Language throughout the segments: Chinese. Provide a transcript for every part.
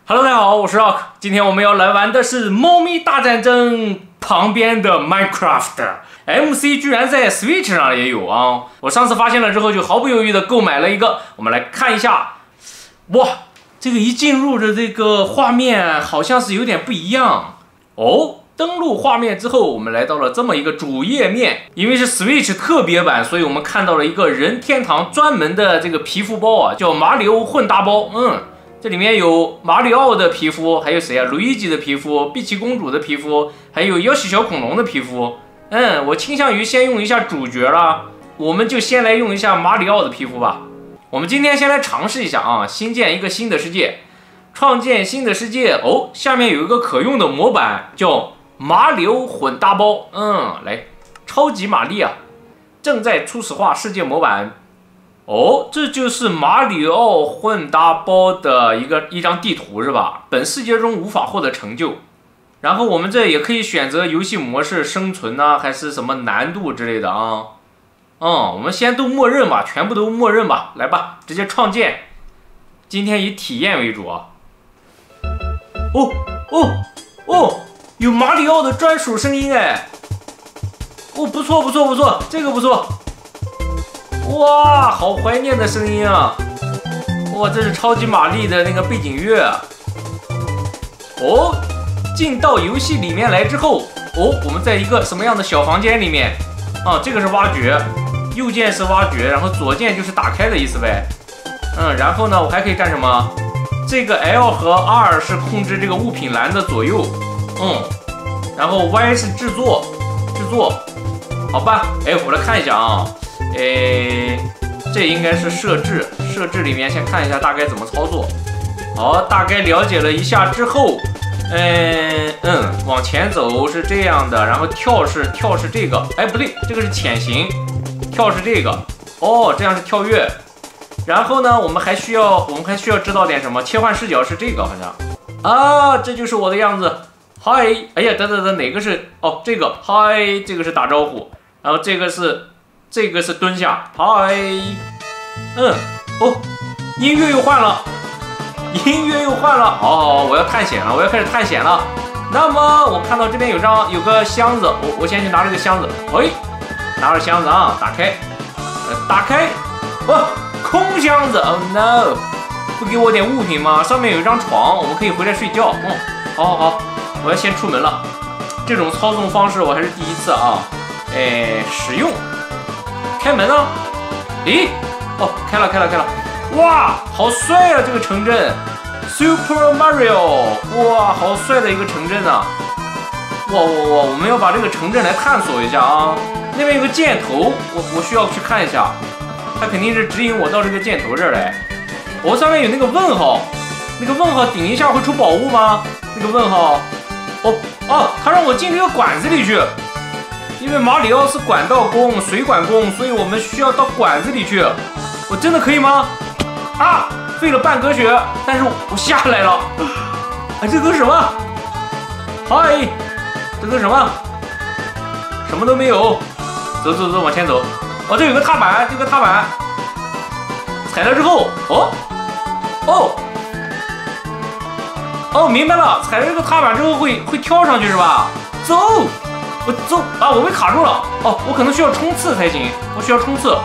Hello， 大家好，我是 Rock。今天我们要来玩的是《猫咪大战争》旁边的 Minecraft。MC 居然在 Switch 上也有啊！我上次发现了之后，就毫不犹豫的购买了一个。我们来看一下，哇，这个一进入的这个画面好像是有点不一样哦。登录画面之后，我们来到了这么一个主页面。因为是 Switch 特别版，所以我们看到了一个任天堂专门的这个皮肤包啊，叫马里奥混搭包。这里面有马里奥的皮肤，还有谁啊？路易吉的皮肤，碧琪公主的皮肤，还有妖西小恐龙的皮肤。我倾向于先用一下主角啦，我们就先来用一下马里奥的皮肤吧。我们今天先来尝试一下啊，新建一个新的世界，创建新的世界哦。下面有一个可用的模板，叫马里奥混搭包。来，超级玛丽啊，正在初始化世界模板。哦，这就是马里奥混搭包的一张地图是吧？本世界中无法获得成就。然后我们这也可以选择游戏模式，生存啊，还是什么难度之类的啊。我们先都默认吧，全部都默认吧。来吧，直接创建。今天以体验为主啊。有马里奥的专属声音哎。不错，这个不错。哇，好怀念的声音啊！哇，这是超级玛丽的那个背景乐啊。进到游戏里面来之后，我们在一个什么样的小房间里面啊？这个是挖掘，右键是挖掘，然后左键就是打开的意思呗。然后呢，我还可以干什么？这个 L 和 R 是控制这个物品栏的左右，然后 Y 是制作，好吧？我来看一下啊。这应该是设置里面先看一下大概怎么操作。好，大概了解了一下之后，往前走是这样的，然后跳是这个，不对，这个是潜行，跳是这个，这样是跳跃。然后呢，我们还需要知道点什么，切换视角是这个好像啊，这就是我的样子。嗨，哎呀，等，哪个是？这个嗨，这个是打招呼，然后这个是蹲下，嗨，音乐又换了，好，我要探险了，我要开始探险了。那么我看到这边有个箱子，我先去拿这个箱子，拿着箱子啊，打开，空箱子 ，Oh no， 不给我点物品吗？上面有一张床，我们可以回来睡觉。好，我要先出门了。这种操纵方式我还是第一次啊，使用。开门啊！开了！哇，好帅啊！这个城镇 ，Super Mario， 哇，好帅的一个城镇啊！哇，我们要把这个城镇来探索一下啊！那边有个箭头，我需要去看一下，它肯定是指引我到这个箭头这儿来。上面有那个问号，顶一下会出宝物吗？那个问号，它让我进这个管子里去。因为马里奥是管道工、水管工，所以我们需要到管子里去。我真的可以吗？费了半格血，但是我下来了。这都是什么？嗨，这都是什么？什么都没有。走，往前走。这有个踏板，踩了之后，明白了，踩了这个踏板之后会跳上去是吧？走。我走啊！我被卡住了。我可能需要冲刺才行。我需要冲刺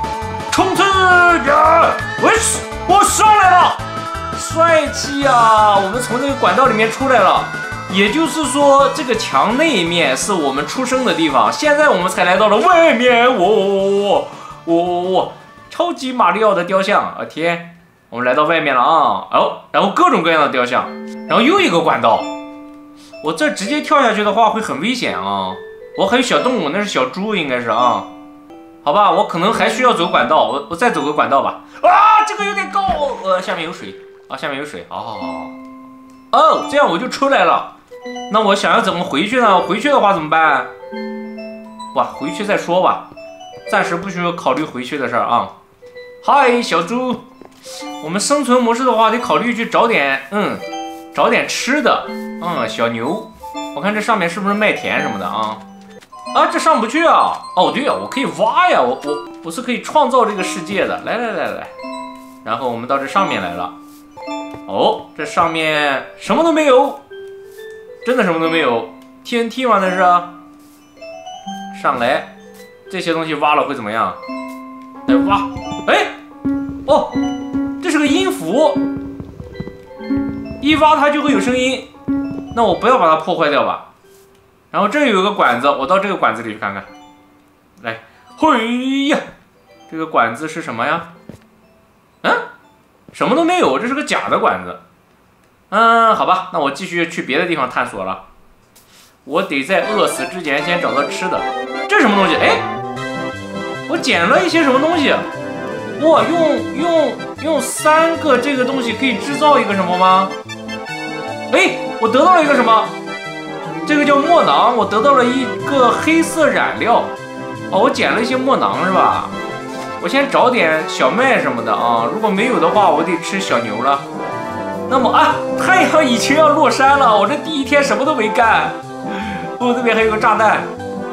呀！我上来了，帅气啊！我们从这个管道里面出来了。也就是说，这个墙那一面是我们出生的地方。现在我们才来到了外面。超级马里奥的雕像。天，我们来到外面了啊！然后各种各样的雕像，然后又一个管道。我这直接跳下去的话会很危险啊！我还有小动物，那是小猪应该是啊。好吧，我可能还需要走管道，我再走个管道吧。这个有点高，下面有水啊，好。这样我就出来了。那我想要怎么回去呢？回去的话怎么办？回去再说吧，暂时不需要考虑回去的事儿啊。嗨，小猪，我们生存模式的话得考虑去找点吃的。小牛，我看这上面是不是麦田什么的啊？这上不去啊！对啊，我可以挖呀，我是可以创造这个世界的。来，然后我们到这上面来了。 哦，这上面什么都没有，真的什么都没有。TNT 吗？那是。上来，这些东西挖了会怎么样？来挖，哎，哦，这是个音符，一挖它就会有声音。那我不要把它破坏掉吧。然后这有个管子，我到这个管子里去看看。来，嘿呀，这个管子是什么呀？什么都没有，这是个假的管子。好吧，那我继续去别的地方探索了。我得在饿死之前先找到吃的。这是什么东西？哎，我捡了一些什么东西？哇，用3个这个东西可以制造一个什么吗？哎，我得到了一个什么？这个叫墨囊，我得到了一个黑色染料。哦，我捡了一些墨囊是吧？我先找点小麦什么的啊，如果没有的话，我得吃小牛了。那么啊，太阳已经要落山了，我这第一天什么都没干。哦，这边还有个炸弹。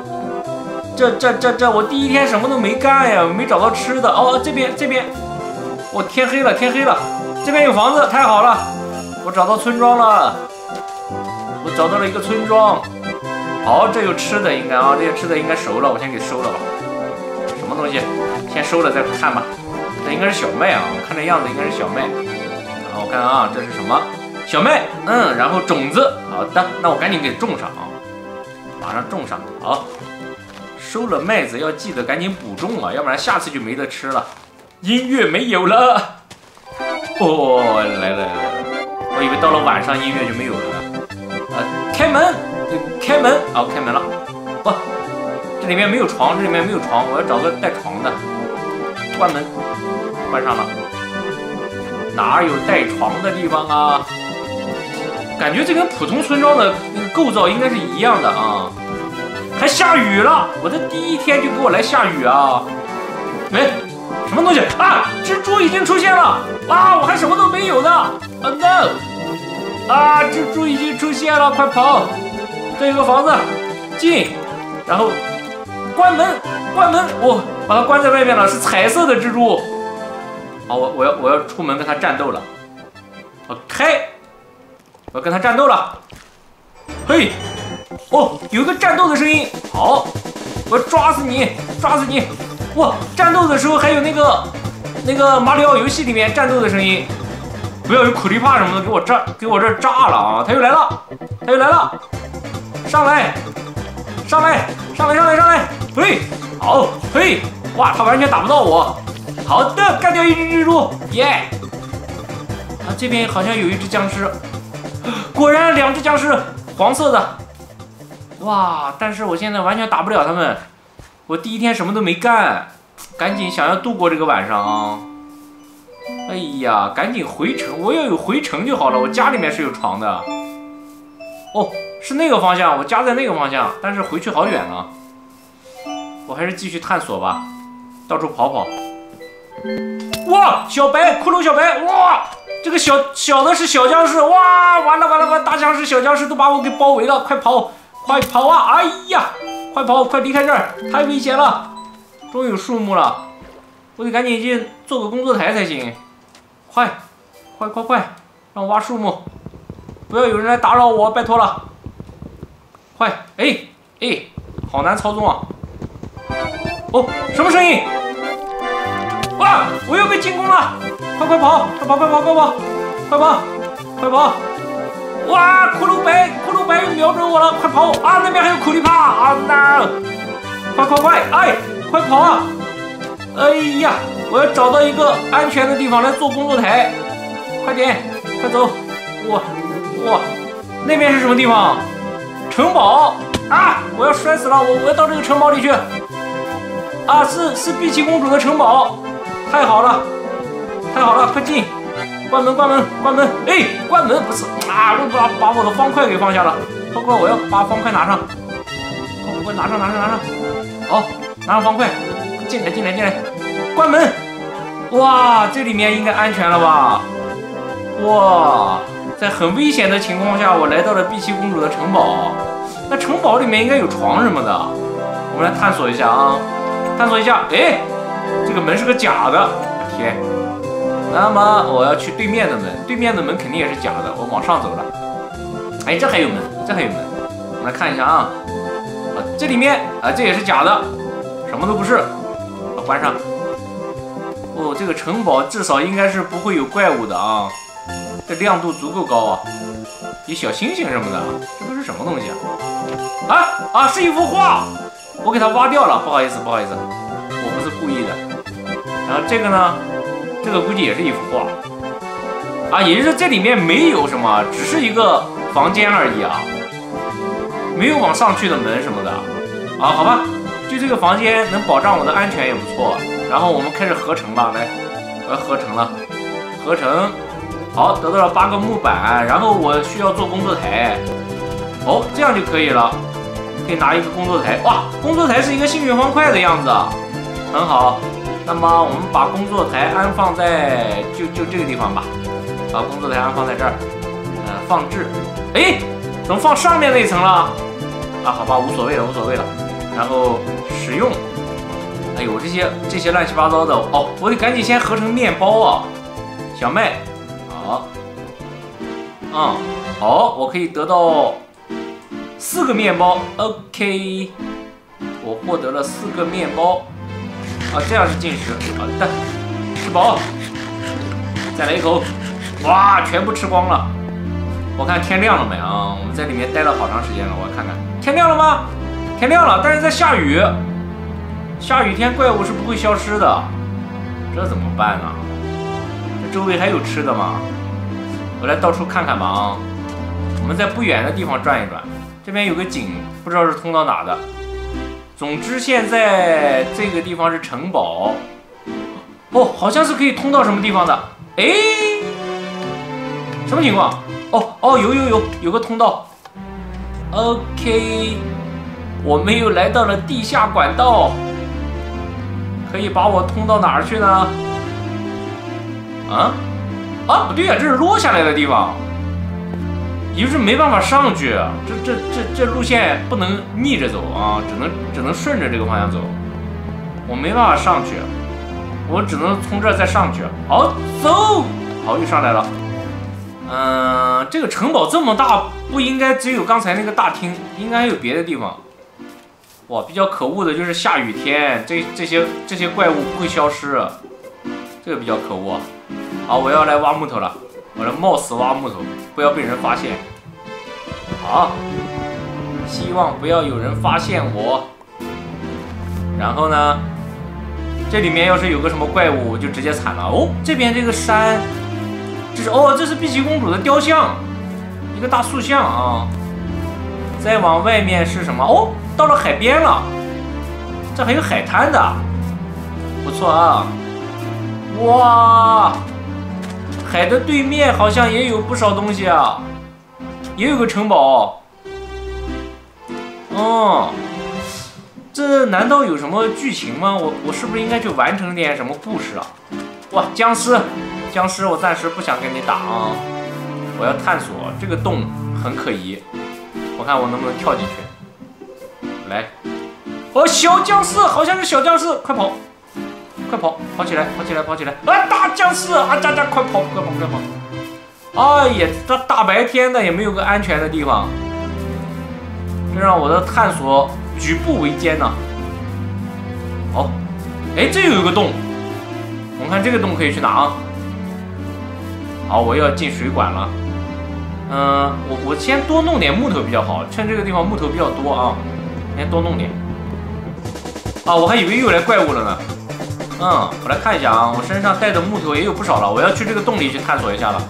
我第一天什么都没干呀，没找到吃的。哦，这边，哦，天黑了，这边有房子，太好了，我找到村庄了，我找到了一个村庄。好，这有吃的应该啊，这些吃的应该熟了，我先给收了吧。什么东西？先收了再看吧。这应该是小麦啊，我看这样子应该是小麦。然后我看啊，这是什么？小麦，然后种子。好的，那我赶紧给种上啊，马上种上。好，收了麦子要记得赶紧补种啊，要不然下次就没得吃了。音乐没有了。哦，来了，我以为到了晚上音乐就没有了呢。开门，好，开门了。哇，这里面没有床，我要找个带床的。关门，关上了。哪有带床的地方啊？感觉这跟普通村庄的构造应该是一样的啊。还下雨了，我的第一天就给我来下雨啊！哎，什么东西啊？蜘蛛已经出现了啊！我还什么都没有呢。Oh no！ 啊，蜘蛛已经出现了，快跑！这有个房子，进，然后关门，我把它关在外面了，是彩色的蜘蛛。好，我要出门跟它战斗了。我开，我要跟它战斗了。嘿，哦，有一个战斗的声音。好，我要抓死你！哇，战斗的时候还有那个马里奥游戏里面战斗的声音。不要有苦力怕什么的给我这炸了啊！他又来了！上来！嘿，好，嘿，哇，他完全打不到我。好的，干掉一只蜘蛛，耶！啊，这边好像有一只僵尸，果然2只僵尸，黄色的。哇，但是我现在完全打不了他们，我第一天什么都没干，赶紧想要度过这个晚上啊！哎呀，赶紧回城，我要有回城就好了，我家里面是有床的。哦，是那个方向，我家在那个方向，但是回去好远啊。我还是继续探索吧，到处跑跑。哇，骷髅小白，哇，这个小的是小僵尸，哇，完了，大僵尸、小僵尸都把我给包围了，快跑啊！哎呀，快跑，快离开这儿，太危险了。终于有树木了，我得赶紧去做个工作台才行。快，让我挖树木，不要有人来打扰我，拜托了。快，哎，好难操纵啊！哦，什么声音？哇！我又被进攻了！快跑！哇！骷髅白又瞄准我了！快跑啊！那边还有苦力怕啊！那，快！哎，快跑啊！哎呀，我要找到一个安全的地方来做工作台。快点，快走！哇！那边是什么地方？城堡啊！我要摔死了！我要到这个城堡里去。啊，是碧琪公主的城堡。太好了，快进！关门！哎，关门不是啊！我把我的方块给放下了。快，我要把方块拿上。快拿上！好，拿上方块，进来！关门！哇，这里面应该安全了吧？哇，在很危险的情况下，我来到了碧琪公主的城堡。那城堡里面应该有床什么的，我们来探索一下啊！哎，这个门是个假的，天！ 那么我要去对面的门，对面的门肯定也是假的，我往上走了。哎，这还有门，这还有门，我们来看一下啊。这里面这也是假的，什么都不是。关上。哦，这个城堡至少应该是不会有怪物的啊，这亮度足够高啊。有小星星什么的，这都是什么东西啊？是一幅画，我给它挖掉了，不好意思，我不是故意的。然后这个呢，这个估计也是一幅画啊，也就是这里面没有什么，只是一个房间而已啊，没有往上去的门什么的啊，好吧，就这个房间能保障我的安全也不错。然后我们开始合成了，来，我要合成了，合成。好，得到了8个木板，然后我需要做工作台。哦，这样就可以了，可以拿一个工作台。哇，工作台是一个幸运方块的样子，很好。那么我们把工作台安放在就这个地方吧，把工作台安放在这儿。放置。哎，怎么放上面那一层了？啊，好吧，无所谓了。然后使用。哎呦，这些乱七八糟的哦，我得赶紧先合成面包啊，小麦。好，好，我可以得到4个面包 ，OK， 我获得了4个面包，这样是进食，好的，吃饱，再来一口，哇，全部吃光了。我看天亮了没啊？我们在里面待了好长时间了，我看看，天亮了吗？天亮了，但是在下雨，下雨天怪物是不会消失的，这怎么办呢？这周围还有吃的吗？我来到处看看吧啊！我们在不远的地方转一转，这边有个井，不知道是通到哪的。总之，现在这个地方是城堡。哦，好像是可以通到什么地方的。哎，什么情况？哦，有个通道。OK， 我们又来到了地下管道，可以把我通到哪儿去呢？不对呀，这是落下来的地方，也就是没办法上去。这路线不能逆着走啊，只能顺着这个方向走。我没办法上去，我只能从这儿再上去。好，走，好，又上来了。这个城堡这么大，不应该只有刚才那个大厅，应该还有别的地方。哇，比较可恶的就是下雨天，这些怪物不会消失，这个比较可恶。好，我要来挖木头了，我来冒死挖木头，不要被人发现。好，希望不要有人发现我。然后呢，这里面要是有个什么怪物，我就直接惨了。哦，这边这个山，这是碧琪公主的雕像，一个大塑像啊。再往外面是什么？哦，到了海边了，这还有海滩的，不错啊。哇！海的对面好像也有不少东西啊，也有个城堡。这难道有什么剧情吗？我是不是应该去完成点什么故事啊？哇，僵尸，我暂时不想跟你打啊！我要探索这个洞，很可疑，我看我能不能跳进去。来，小僵尸，好像是小僵尸，快跑！跑起来！大僵尸啊，快跑！哎呀，这大白天的也没有个安全的地方，这让我的探索举步维艰呐。好，哎，这又有个洞，我们看这个洞可以去哪啊？好，我要进水管了。我先多弄点木头比较好，趁这个地方木头比较多啊，先多弄点。我还以为又来怪物了呢。我来看一下啊，我身上带的木头也有不少了，我要去这个洞里去探索一下了。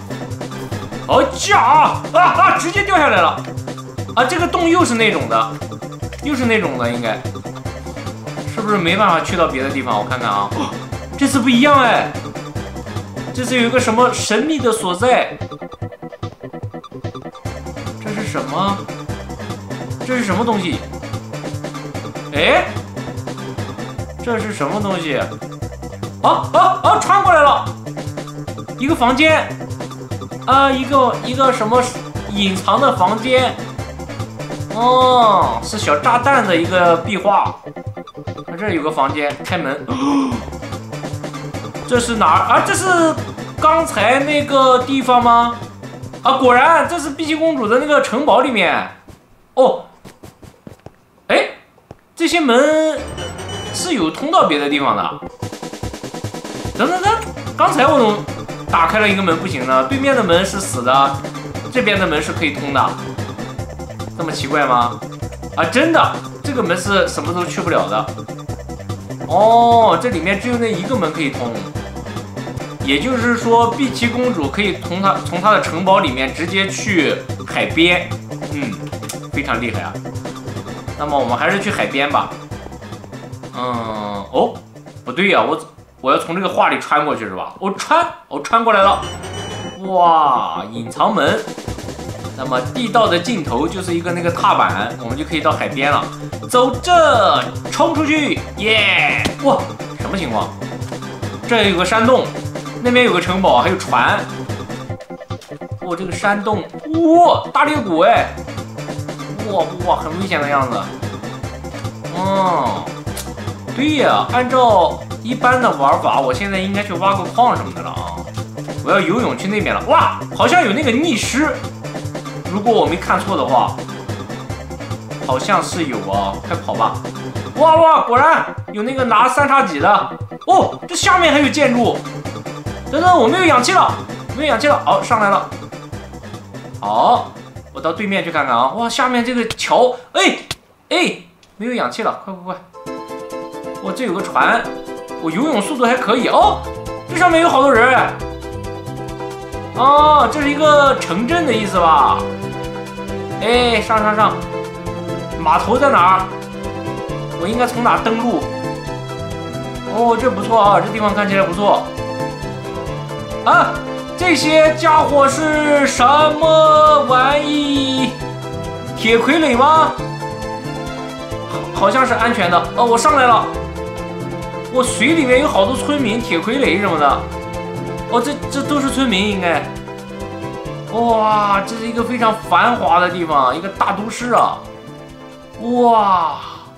直接掉下来了。这个洞又是那种的，应该是不是没办法去到别的地方？我看看啊，这次不一样哎，这次有一个什么神秘的所在。这是什么？这是什么东西？哎，这是什么东西？穿过来了，一个房间，一个什么隐藏的房间，是小炸弹的一个壁画。这有个房间，开门，这是哪儿啊？这是刚才那个地方吗？啊，果然这是碧琪公主的那个城堡里面。哦，哎，这些门是有通到别的地方的。等，刚才我怎么打开了一个门不行呢？对面的门是死的，这边的门是可以通的，这么奇怪吗？啊，真的，这个门是什么都去不了的。哦，这里面只有那一个门可以通。也就是说，碧琪公主可以从她的城堡里面直接去海边，非常厉害啊。那么我们还是去海边吧。哦，不对呀，我要从这个画里穿过去是吧？我穿过来了。哇，隐藏门。那么地道的尽头就是一个那个踏板，我们就可以到海边了。走这，冲出去，耶！哇，什么情况？这有个山洞。那边有个城堡，还有船。哦，这个山洞，哇，大裂谷哎，哇，很危险的样子。对呀，按照一般的玩法，我现在应该去挖个矿什么的了啊。我要游泳去那边了。哇，好像有那个溺尸，如果我没看错的话，好像是有啊。快跑吧！哇，果然有那个拿三叉戟的。哦，这下面还有建筑。等，我没有氧气了，好，上来了。好，我到对面去看看啊。哇，下面这个桥，哎，没有氧气了，快！哇，这有个船，我游泳速度还可以哦。这上面有好多人哎。哦，这是一个城镇的意思吧？哎，上，码头在哪儿？我应该从哪登陆？哦，这不错啊，这地方看起来不错。啊，这些家伙是什么玩意？铁傀儡吗？好像是安全的。哦，我上来了。我水里面有好多村民，铁傀儡什么的。哦，这都是村民应该。哇，这是一个非常繁华的地方，一个大都市啊。哇，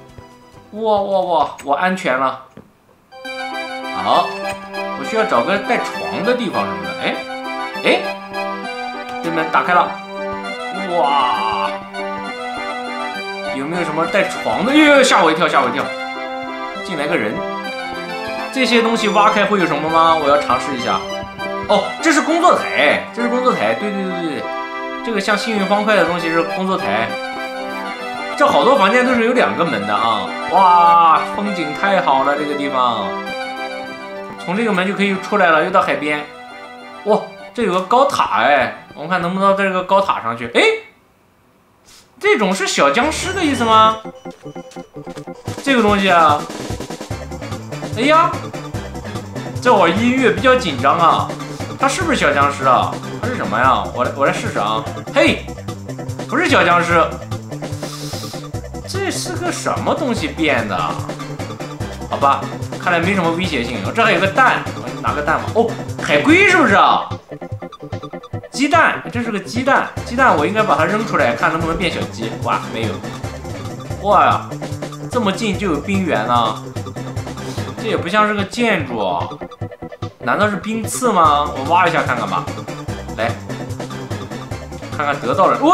我安全了。好。我需要找个带床的地方什么的。哎，这门打开了。哇，有没有什么带床的？吓我一跳！进来个人。这些东西挖开会有什么吗？我要尝试一下。哦，这是工作台，对，这个像幸运方块的东西是工作台。这好多房间都是有2个门的啊。哇，风景太好了，这个地方。从这个门就可以出来了，又到海边。哇，这有个高塔哎，我们看能不能到这个高塔上去。哎，这种是小僵尸的意思吗？这个东西啊，哎呀，这会儿音乐比较紧张啊，它是不是小僵尸啊？它是什么呀？我来试试啊。嘿，不是小僵尸，这是个什么东西变的？好吧。看来没什么威胁性。这还有个蛋，我拿个蛋吧。哦，海龟是不是啊？鸡蛋，这是个鸡蛋。鸡蛋我应该把它扔出来，看能不能变小鸡。哇，没有。哇呀，这么近就有冰原呢。这也不像是个建筑啊，难道是冰刺吗？我挖一下看看吧。来，看看得到了。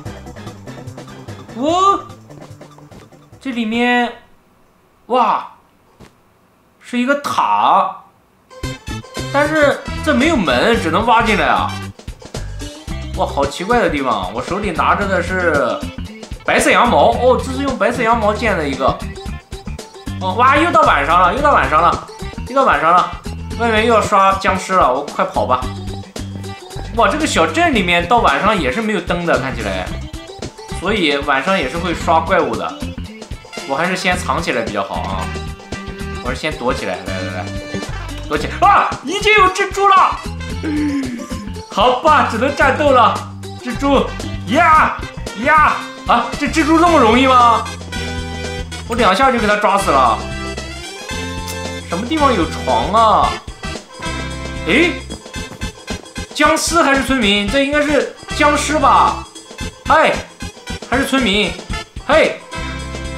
这里面，哇。是一个塔，但是这没有门，只能挖进来啊！哇，好奇怪的地方！我手里拿着的是白色羊毛哦，这是用白色羊毛建的一个。哦，哇，又到晚上了，外面又要刷僵尸了，我快跑吧！哇，这个小镇里面到晚上也是没有灯的，看起来，所以晚上也是会刷怪物的。我还是先藏起来比较好啊。我是先躲起来，来，躲起来啊！已经有蜘蛛了，好吧，只能战斗了。蜘蛛呀啊！这蜘蛛这么容易吗？我2下就给它抓死了。什么地方有床啊？诶，僵尸还是村民？这应该是僵尸吧？嗨，还是村民？嘿。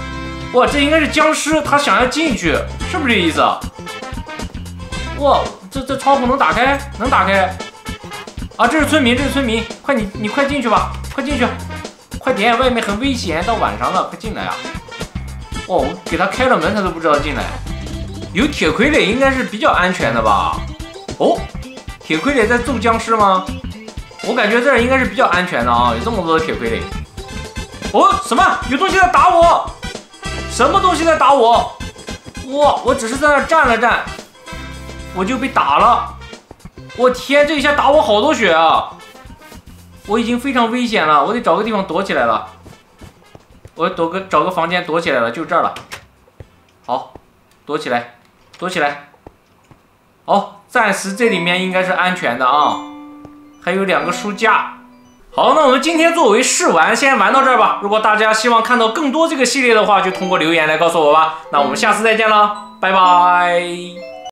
哇，这应该是僵尸，他想要进去，是不是这意思？哇， 这窗户能打开？能打开？啊，这是村民，这是村民，快你快进去吧，快进去，快点，外面很危险，到晚上了，快进来啊！哦，我给他开了门，他都不知道进来。有铁傀儡应该是比较安全的吧？哦，铁傀儡在揍僵尸吗？我感觉这儿应该是比较安全的啊，有这么多的铁傀儡。哦，什么？有东西在打我？什么东西在打我？哇，我只是在那站了站，我就被打了。我天，这一下打我好多血啊！我已经非常危险了，我得找个地方躲起来了。我找个房间躲起来了，就这儿了。好，躲起来，躲起来。好，暂时这里面应该是安全的啊。还有2个书架。好，那我们今天作为试玩，先玩到这儿吧。如果大家希望看到更多这个系列的话，就通过留言来告诉我吧。那我们下次再见了，拜拜。